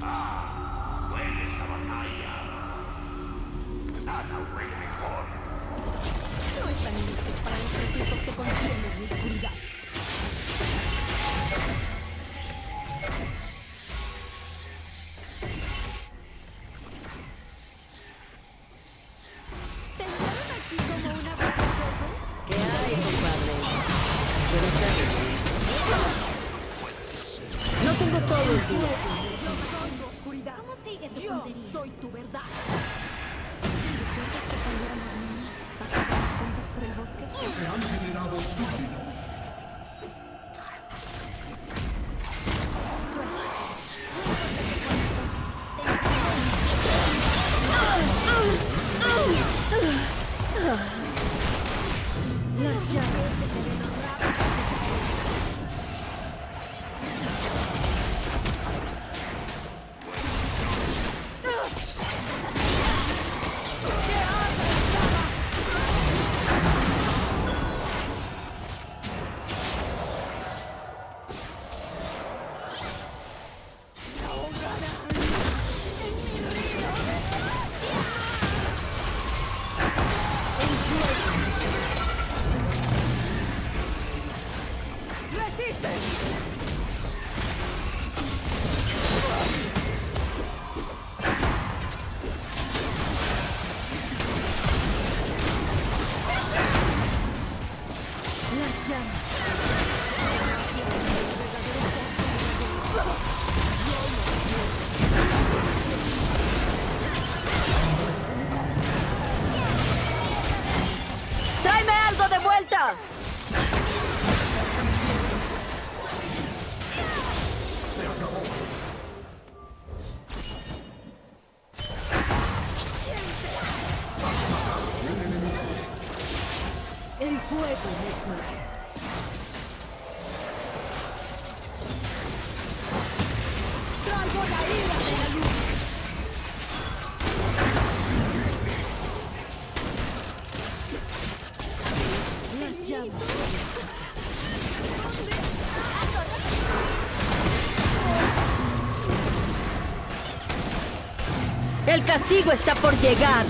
Huele esa batalla. Nada huele mejor. No están listos para los recursos que contienen la oscuridad. ¿Te enviaron aquí como una buena cosa? ¿Qué hay, compadre? Buenas tardes. No tengo todo el día. Yo soy tu oscuridad. ¿Cómo sigue tu Yo puntería? soy tu verdad. ¿Recuerdas que cuando éramos niños pasábamos juntos por el bosque? Se han generado súbditos. Las llaves. Las llamas. ¡Tráeme algo de vuelta! El fuego me cura. ¡Traigo la ira de la luz! Las llamas. El castigo está por llegar.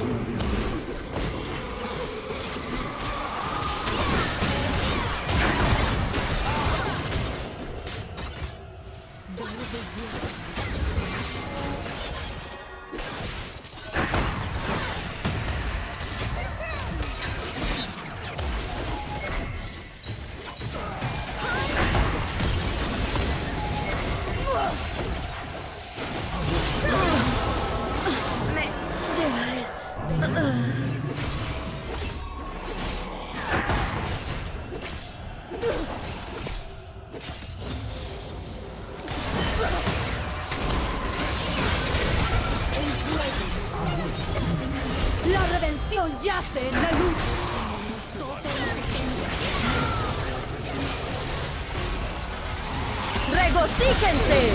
La redención yace en la luz. ¡Regocíjense!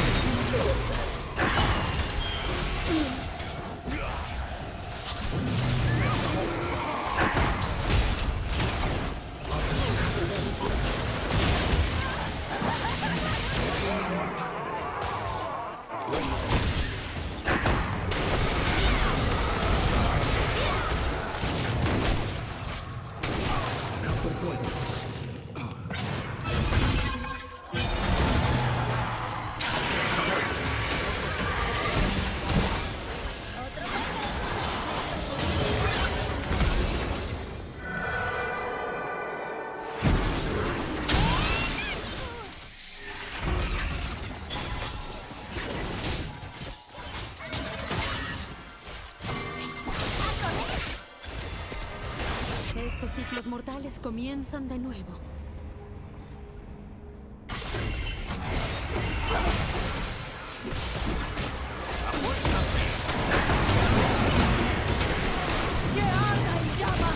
Estos ciclos mortales comienzan de nuevo. ¡Que arda en llamas!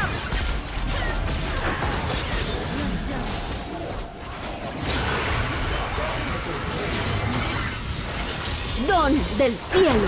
Las llamas. Don del cielo.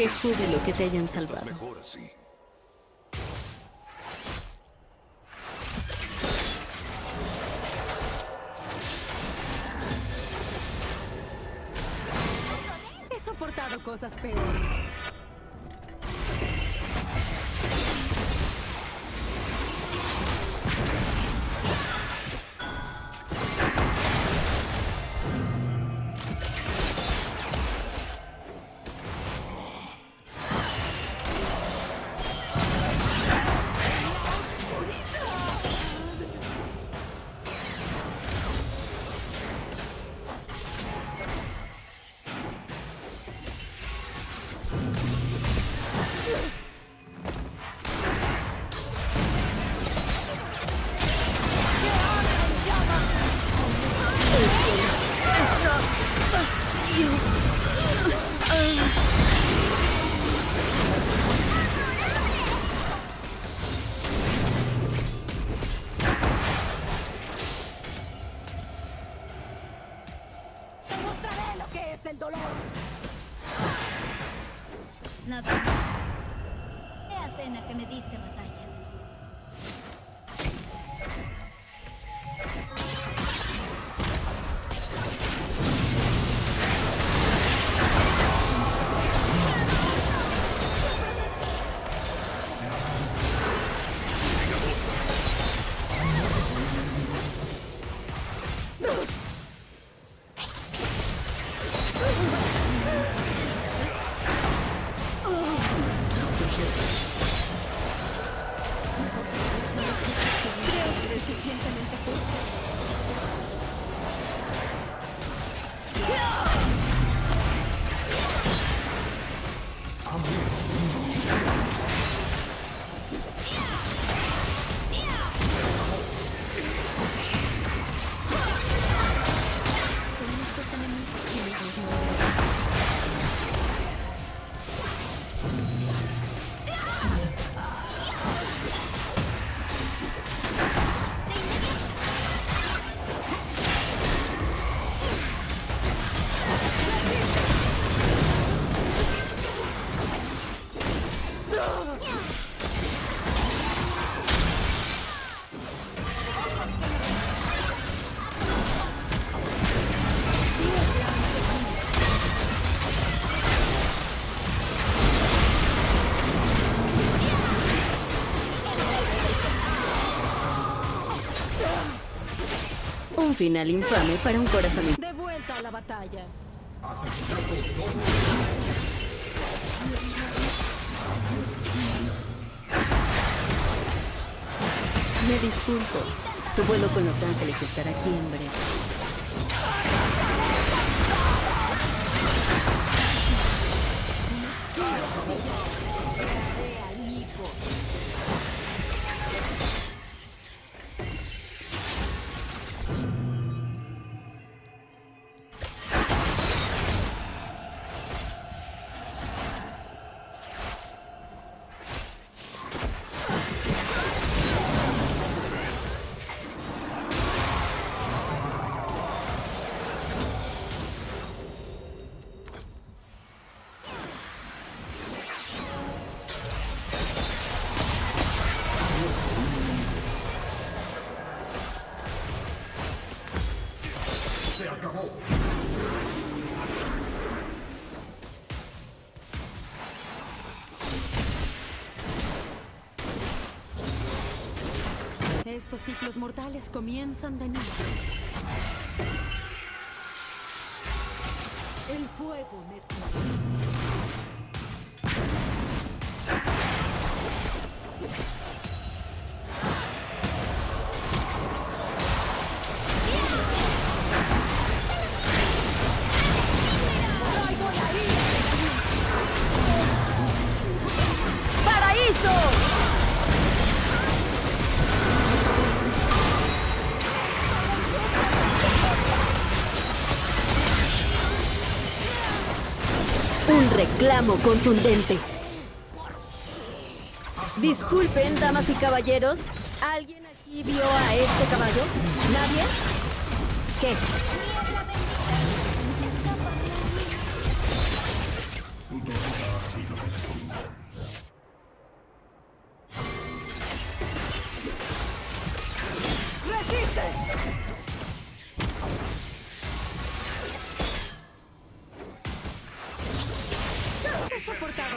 Qué júbilo que te hayan salvado. Mejor así. He soportado cosas peores. Te mostraré lo que es el dolor. Nada. Qué cena que me diste batalla. Un final infame para un corazón. De vuelta a la batalla. Me disculpo. Tu vuelo con Los Ángeles estará aquí en breve. Se acabó. Estos ciclos mortales comienzan de nuevo. El fuego me ¡Paraíso! Un reclamo contundente. Disculpen, damas y caballeros. ¿Alguien aquí vio a este caballo? ¿Nadie? ¿Qué? Tu tormenta ha sido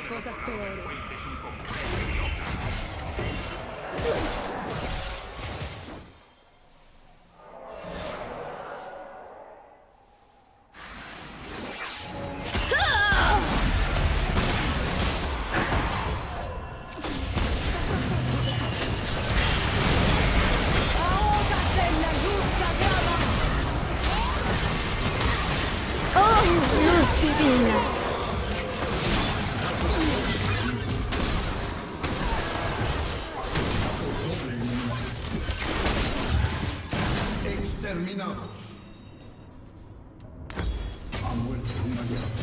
cosas peores. ¡Ahógate en la luz sagrada! ¡Oh, luz divina! Exterminados. Ha muerto un aliado.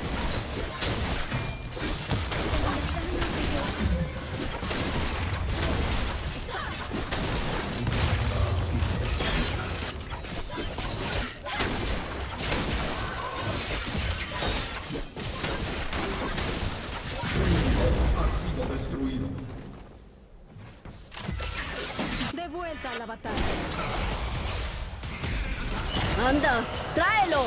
Ha sido destruido. De vuelta a la batalla. ¡Anda! ¡Tráelo!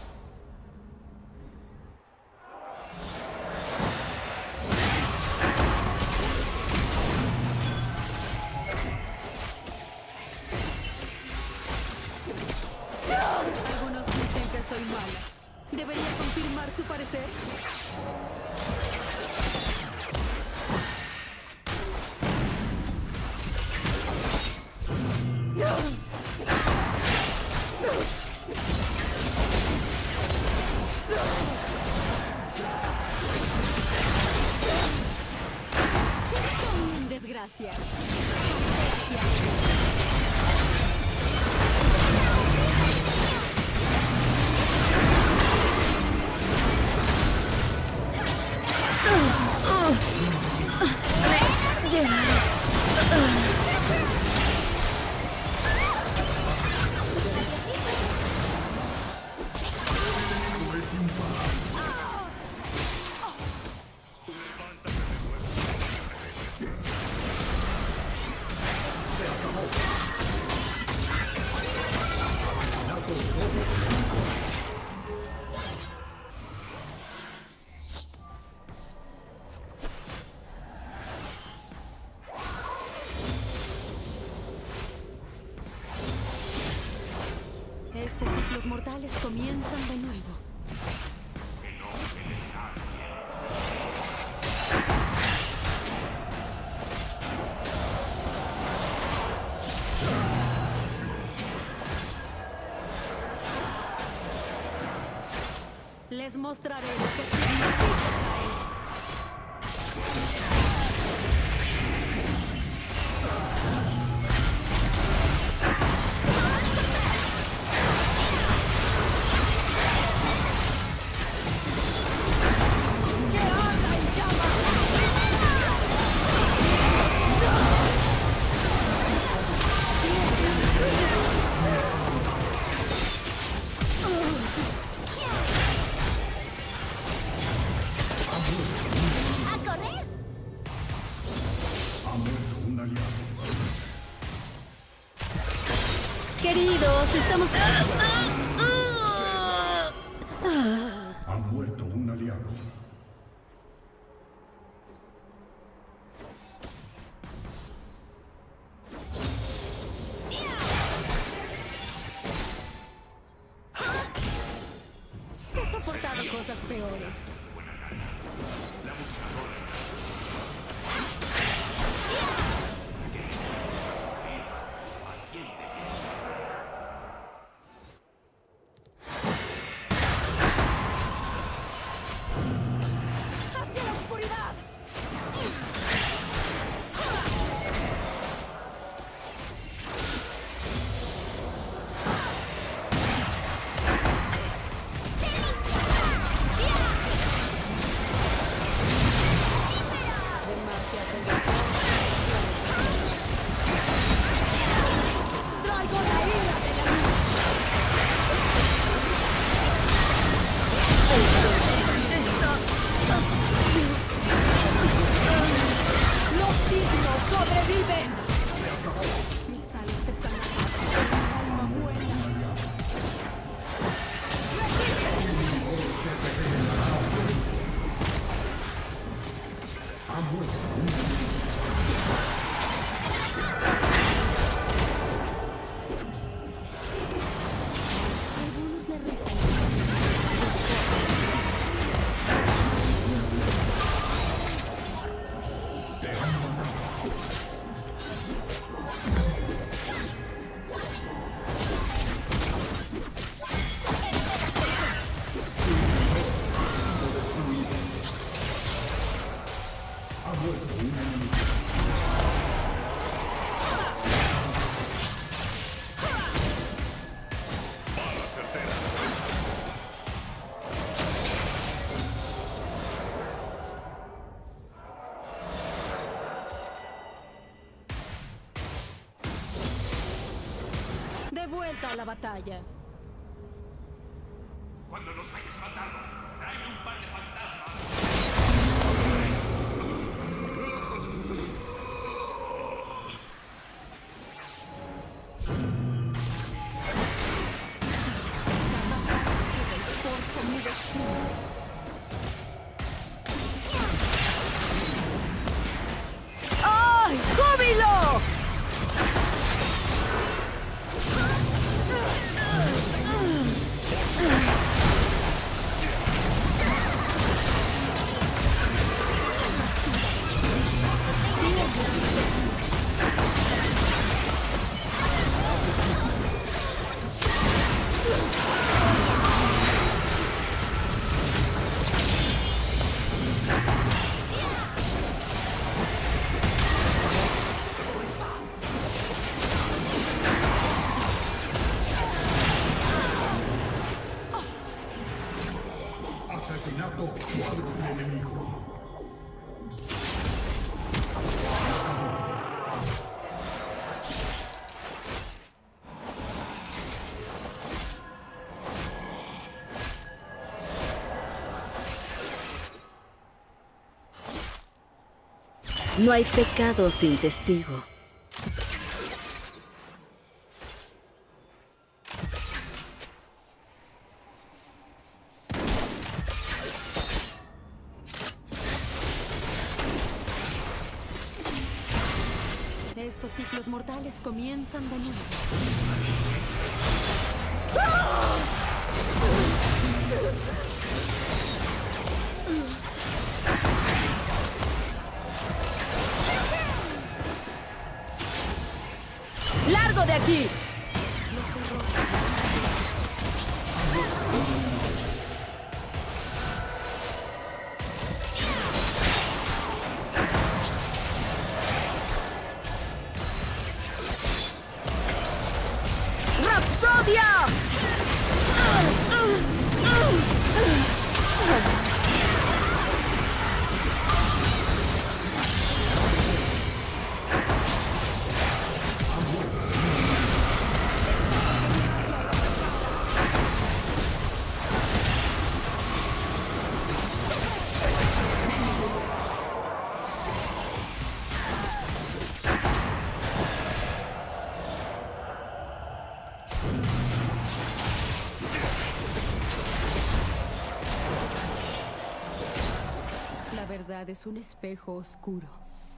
Algunos dicen que soy mala. ¿Debería confirmar su parecer? En desgracia. Estos ciclos mortales comienzan de nuevo. Les mostraré lo que significa caer. Queridos, estamos... Ha muerto un aliado. He soportado cosas peores. ¡Hacia la oscuridad! la batalla. Cuando los hayas matado, tráeme un par de fantasmas. ¡Ay! ¡Júbilo! Asesinato cuadro enemigo. No hay pecado sin testigo. Estos ciclos mortales comienzan de nuevo. ¡Largo de aquí! ¡Rapsodia! La verdad es un espejo oscuro.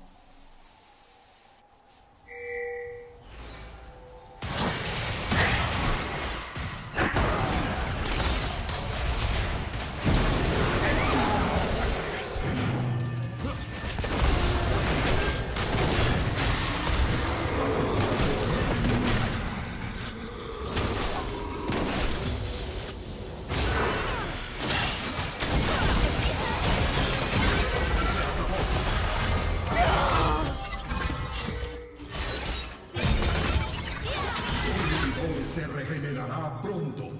Se regenerará pronto.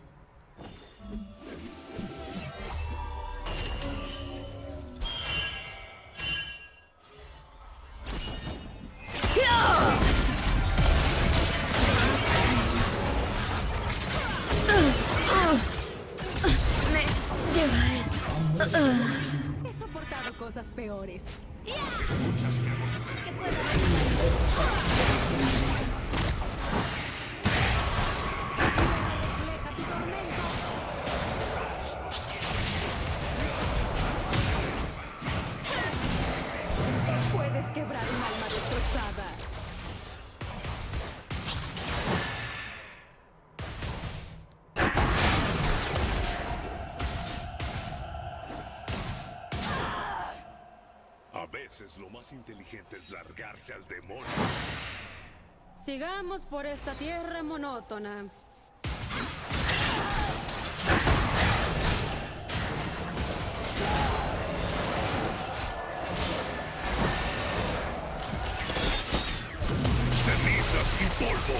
He soportado cosas peores. Refleja tu tormento. Puedes quebrar un alma destrozada. A veces lo más inteligente es largarse al demonio. Sigamos por esta tierra monótona. Cenizas y polvo.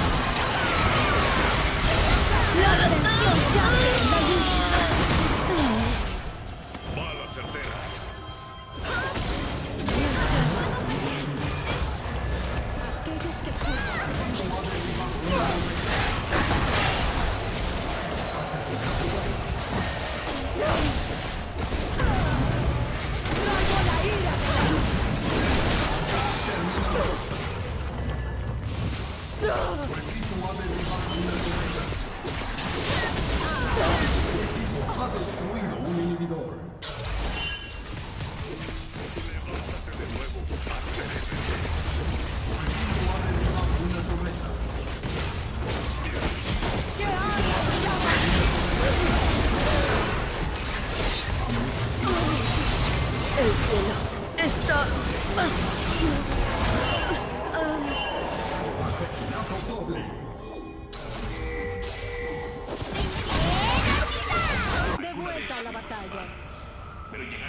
¡La redención yace en la luz! El cielo está vacío. Asesinato doble. De vuelta a la batalla. Pero llegará.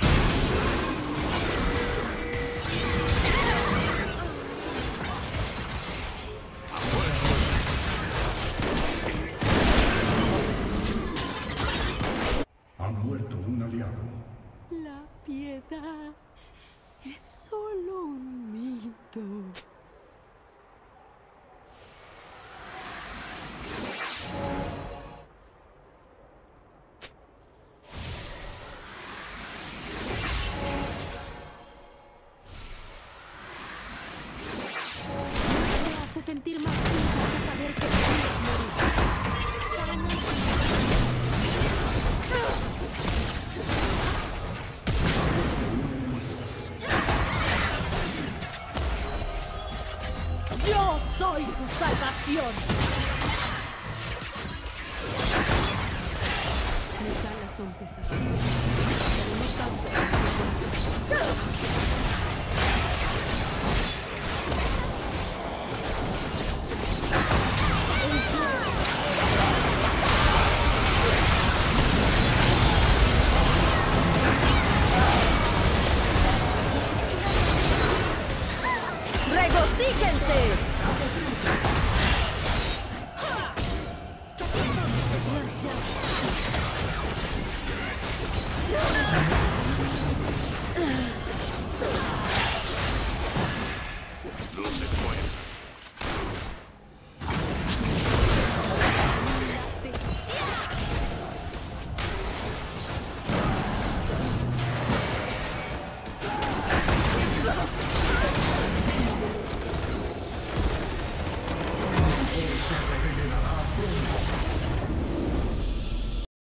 Ha muerto un aliado. La piedad es solo un mito. Me hace sentir más viva que saber que puedes morir. Yo soy tu salvación. Mis alas son pesadas, pero no tanto.